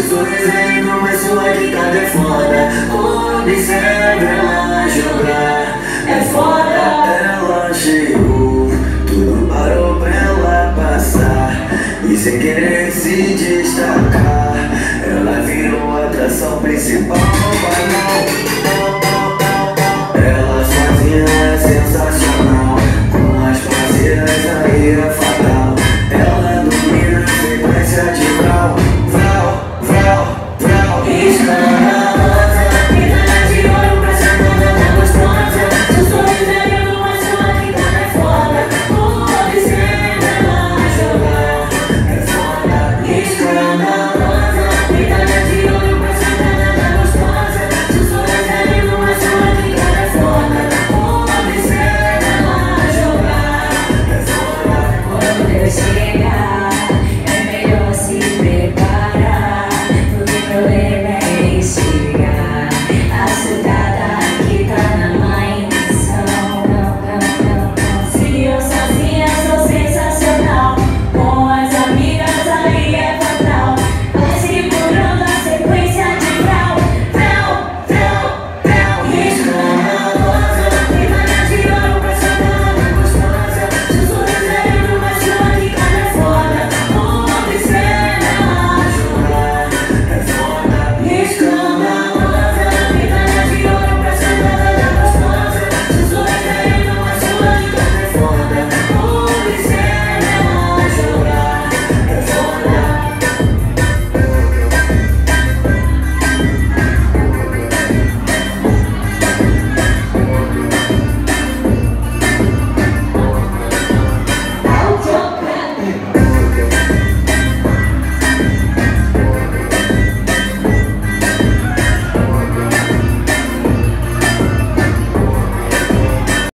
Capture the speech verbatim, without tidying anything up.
Sou desenho, mas sua ditada é foda. Observe ela jogar, é foda. Ela chegou, tudo parou pra ela passar, e sem querer se destacar, ela virou a atração principal. Ela sozinha é sensacional, com as parceiras aí é